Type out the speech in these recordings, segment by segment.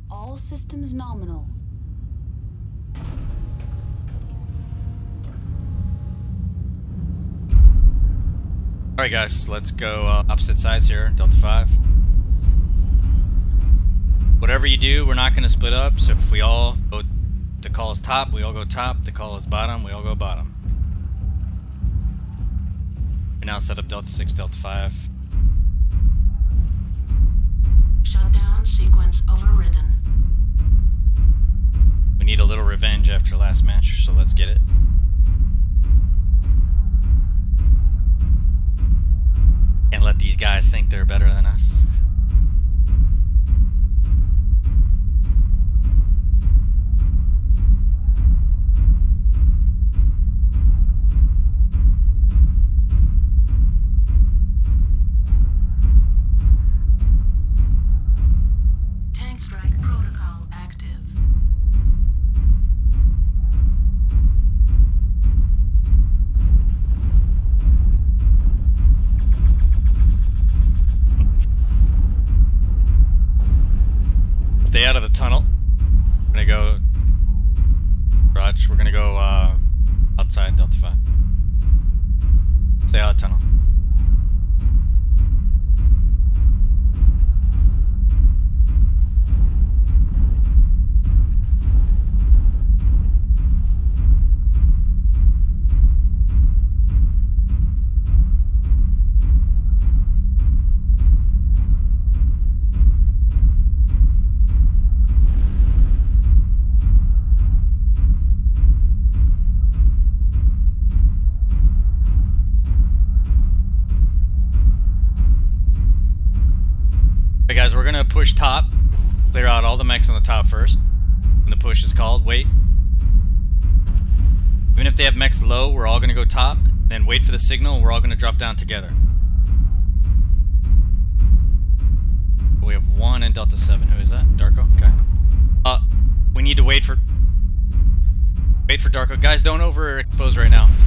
All systems nominal. Alright guys, let's go opposite sides here, Delta 5. Whatever you do, we're not going to split up, so if we all go, the call is top, we all go top, the call is bottom, we all go bottom. We now set up Delta 6, Delta 5. Shutdown sequence overridden. We need a little revenge after last match, so let's get it. And let these guys think they're better than us. Tank strike protocol active. Stay out of the tunnel. We're gonna go, Raj, we're gonna go outside Delta 5. Stay out of the tunnel. Hey guys, we're gonna push top, clear out all the mechs on the top first. When the push is called, wait. Even if they have mechs low, we're all gonna go top, then wait for the signal, and we're all gonna drop down together. We have one in Delta 7. Who is that? Darko? Okay. We need to wait for Darko. Guys, don't overexpose right now.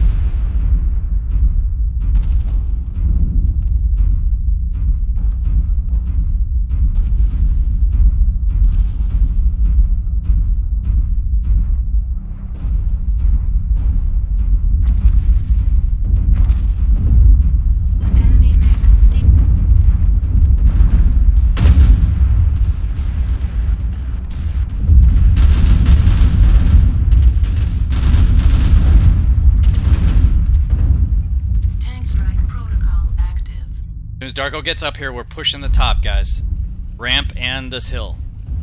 As soon as Darko gets up here, we're pushing the top, guys. Ramp and this hill.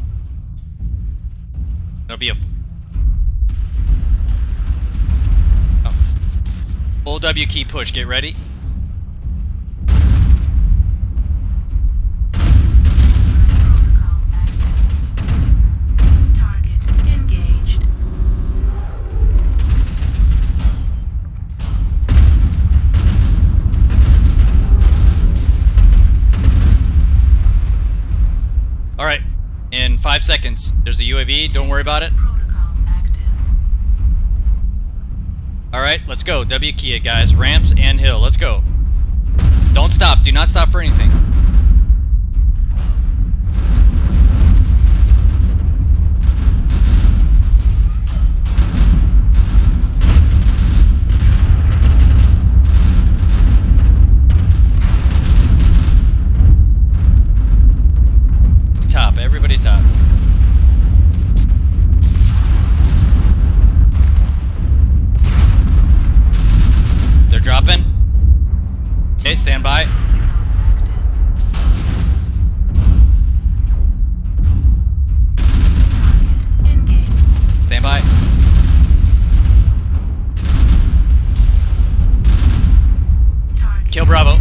It'll be a full W key push. Get ready. Target engaged. Alright, in 5 seconds, there's a UAV, don't worry about it. Protocol active. Alright, let's go. W key it, guys. Ramps and hill, let's go. Don't stop, do not stop for anything. Top, everybody top. They're dropping. Okay, stand by. Stand by. Kill Bravo.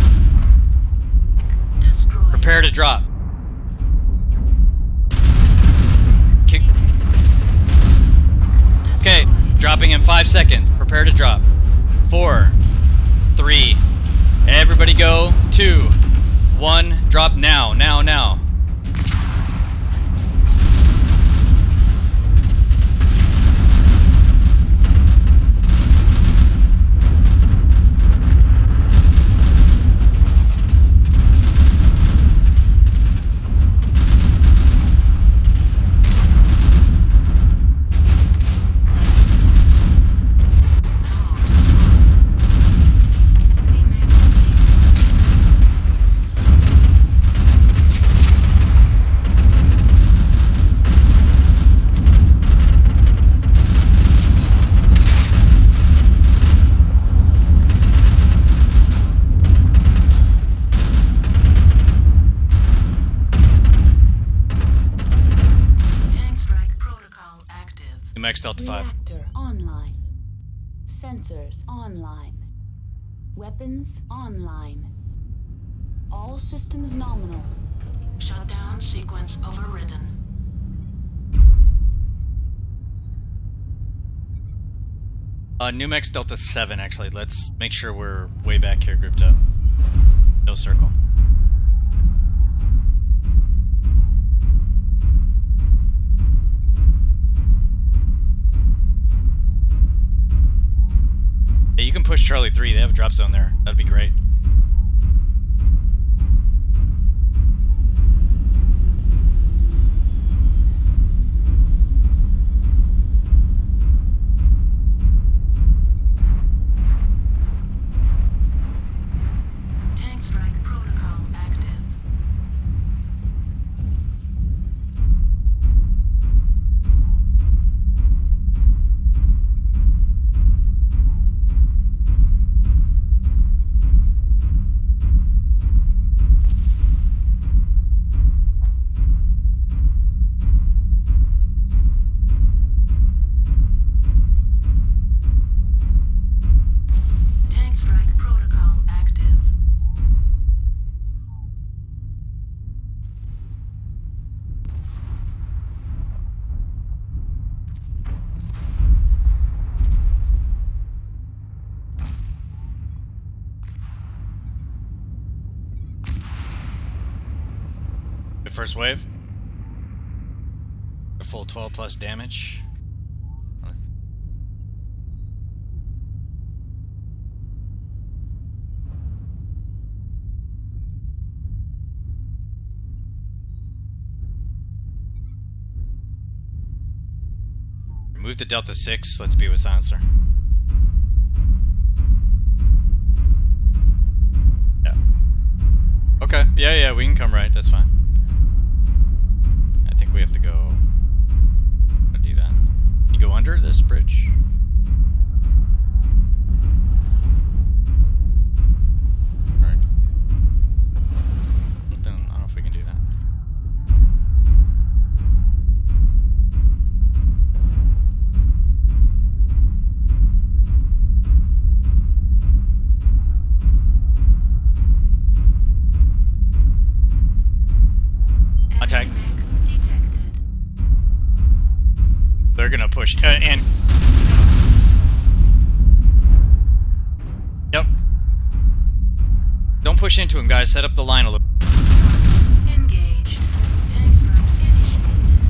Prepare to drop. Okay, dropping in 5 seconds. Prepare to drop. 4, 3, everybody go. 2, 1, drop now, now, now. Numex Delta 5. Reactor online. Sensors online. Weapons online. All systems nominal. Shutdown sequence overridden. Numex Delta 7, actually. Let's make sure we're way back here grouped up. No circle. Yeah, you can push Charlie 3. They have a drop zone there. That'd be great. Tank strike protocol active. Tank strike protocol active. The first wave. The full 12 plus damage. Remove the Delta 6. Let's be with Silencer. Yeah. Okay. Yeah, we can come right. That's fine. I think we have to go. Do that. You go under this bridge. Alright. Then I don't know if we can do that. Attack. Detected. They're gonna push and. Yep. Don't push into him, guys. Set up the line a little. Engaged. Tank strike initiated.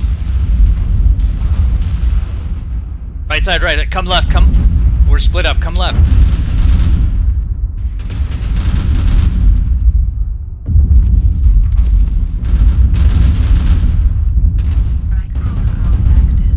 Right side, right. Come left. Come. We're split up. Come left. Strike protocol active.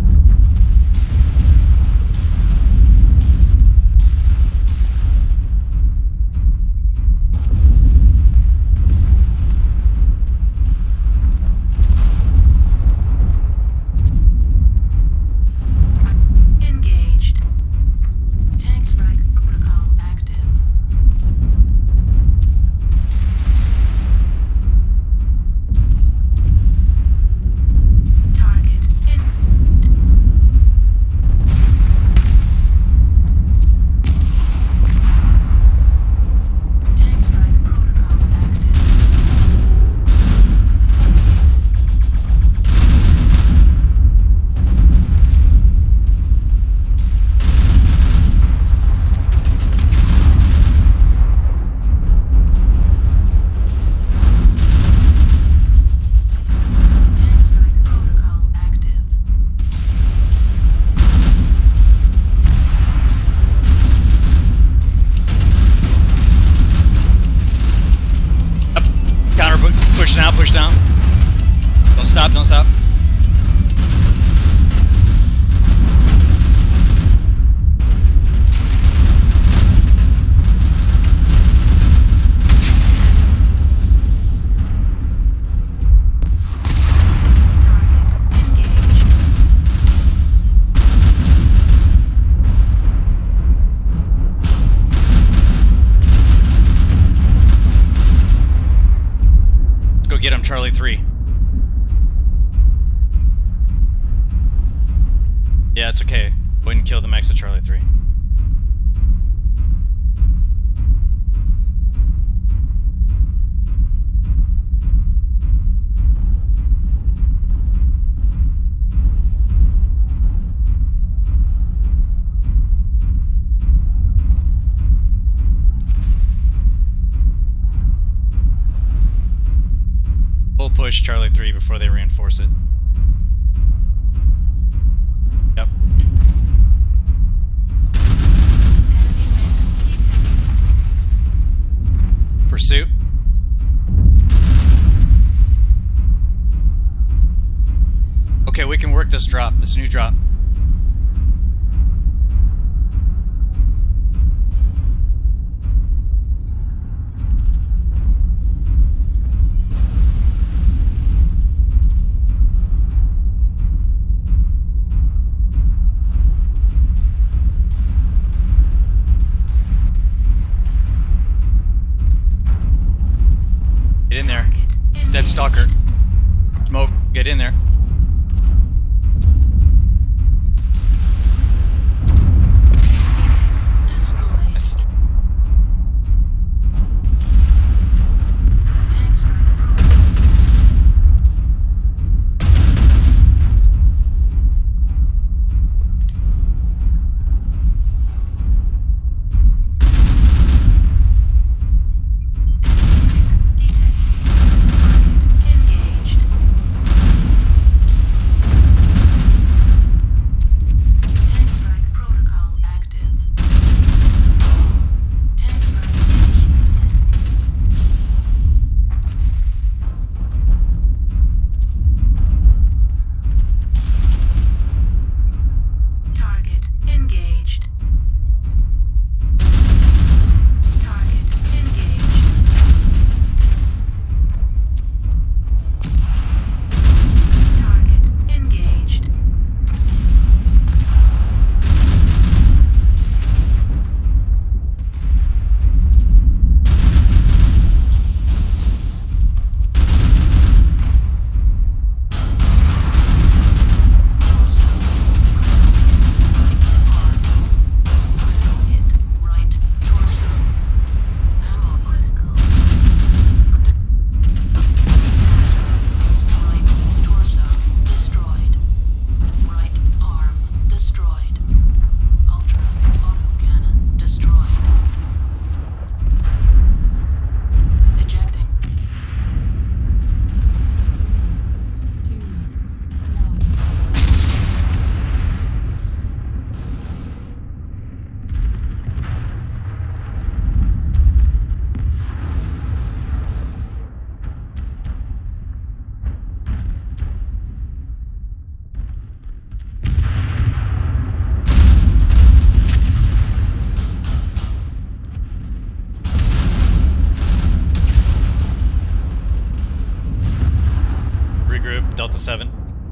Engaged. Tank strike protocol active. Target in. Tank strike protocol active. Tank strike protocol active. Up. Counter. Push down. Push down. Don't stop. Don't stop. Target engaged. Let's go get him, Charlie 3. Yeah, it's okay. Go ahead and kill the max of Charlie 3. We'll push Charlie 3 before they reinforce it. Yep. Pursuit. Okay, we can work this drop, this new drop. Get in there. Dead stalker. Smoke, get in there. Nice. Regroup, Delta 7.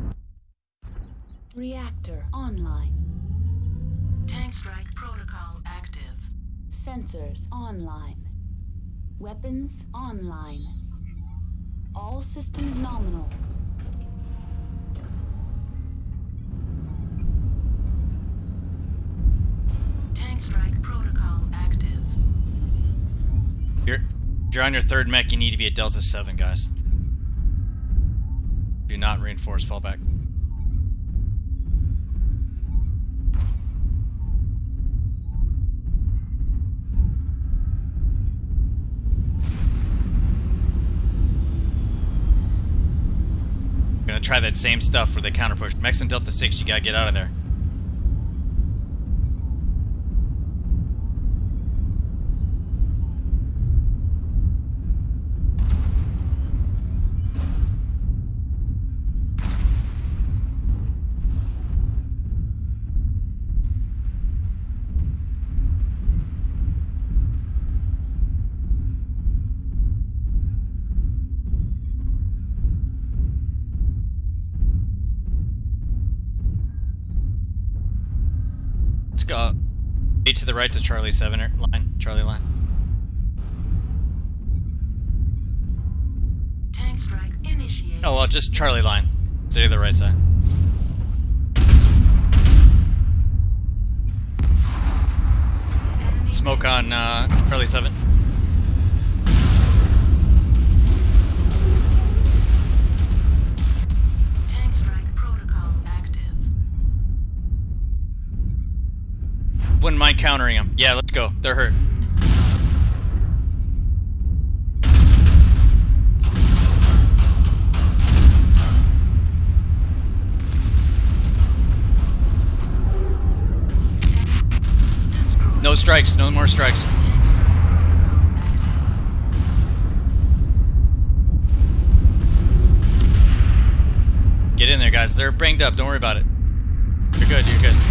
Reactor online. Tank strike protocol active. Sensors online. Weapons online. All systems nominal. Tank strike protocol active. If you're on your third mech, you need to be at Delta 7, guys. Do not reinforce fallback. Gonna try that same stuff for the counter push. Mechs and Delta 6, you gotta get out of there. Let's go 8 to the right to Charlie 7 line. Charlie line. Tank strike initiated. Oh, well, just Charlie line. Stay to the right side. Smoke on Charlie 7. Tank strike protocol active. Wouldn't mind countering them. Yeah, let's go. They're hurt. No strikes. No more strikes. Get in there, guys. They're banged up. Don't worry about it. You're good. You're good.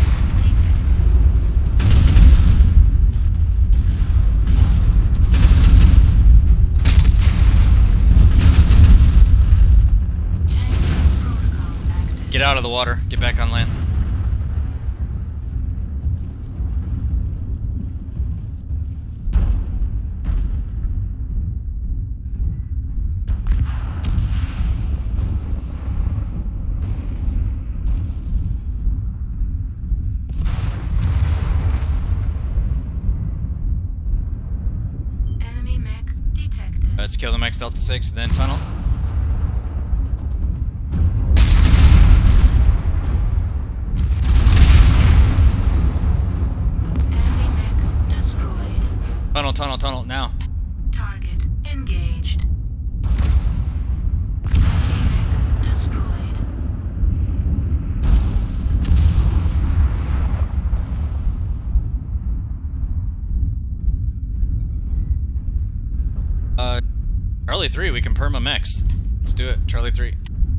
Get out of the water. Get back on land. Enemy mech detected. Let's kill the Max Delta 6, then tunnel. Enemy mech destroyed. Tunnel, tunnel, tunnel, now. Target engaged. Enemy mech destroyed. Charlie 3, we can perma mechs. Let's do it, Charlie 3.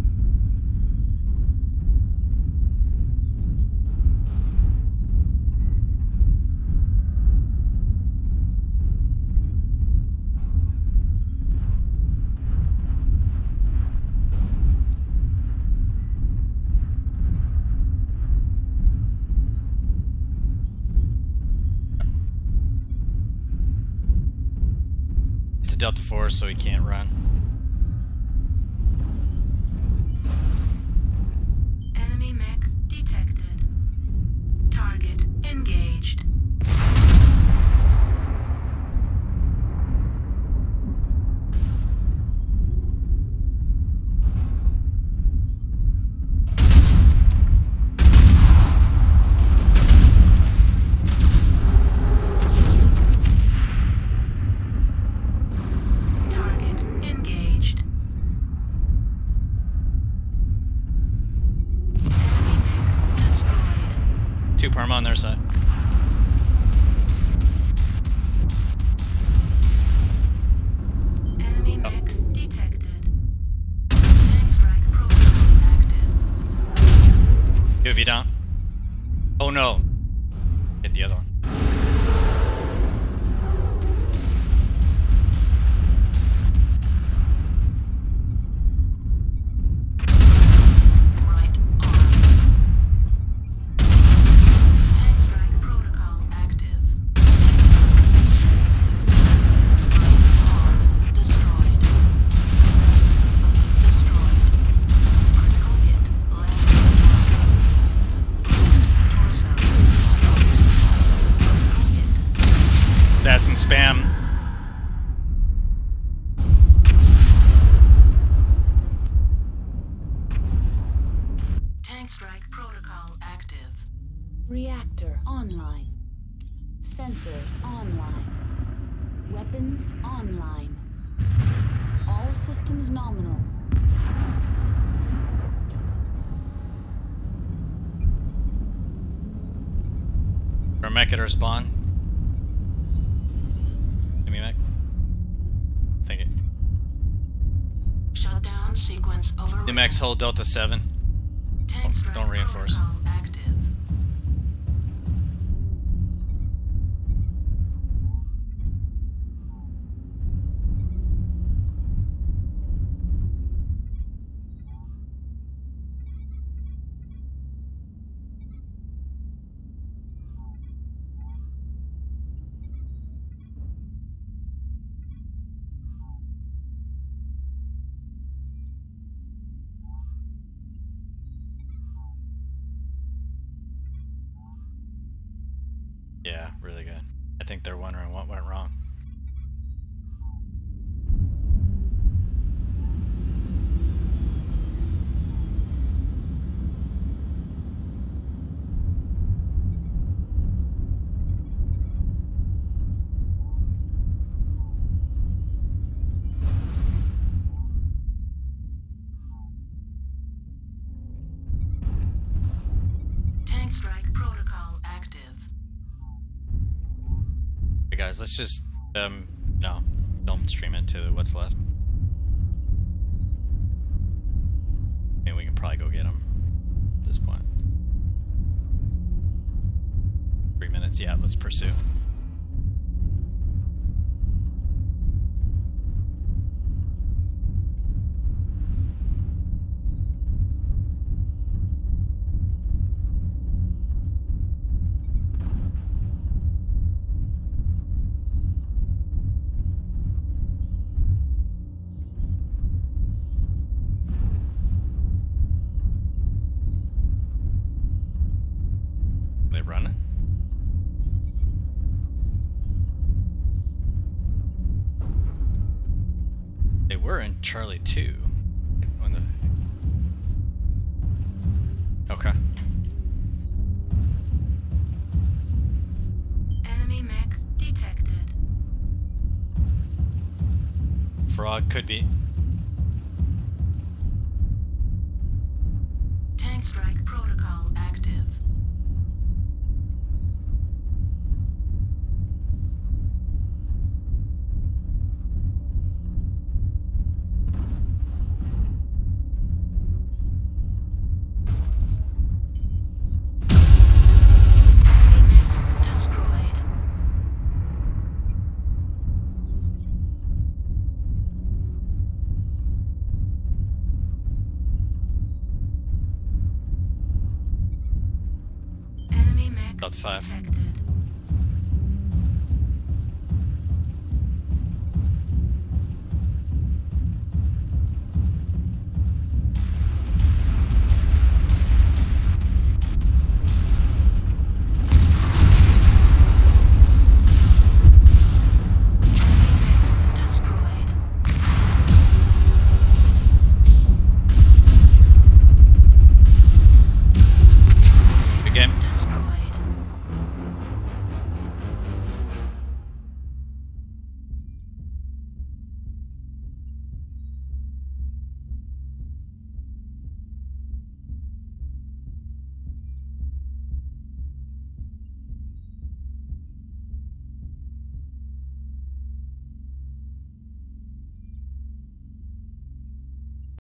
It's a Delta 4, so he can't run. Enemy mech detected. Target engaged. Target engaged. Enemy mech destroyed. 2 perma on their side. Enemy mech detected. Tank strike protocol active. UAV down. Oh no. Hit the other one. Right arm. Tank strike protocol active. Right arm destroyed. Destroyed. Critical hit. Left torso. Torso destroyed. Critical hit. That's in spam. Tank strike protocol active. Reactor online. Sensors online. Weapons online. All systems nominal. Our mech at our spawn. Give me mech. Take it. Shutdown sequence overridden. The mechs hold Delta 7. Tank strike Don't reinforce. protocol active. Yeah, really good. I think they're wondering what went wrong. Tank strike protocol active. Hey guys, let's just no, don't stream it to what's left. I mean, we can probably go get him at this point. 3 minutes, yeah, let's pursue. They running? They were in Charlie 2 when the... Okay. Enemy mech detected. Frog could be. Tank strike protocol active. Destroyed. Enemy mech About 5. detected.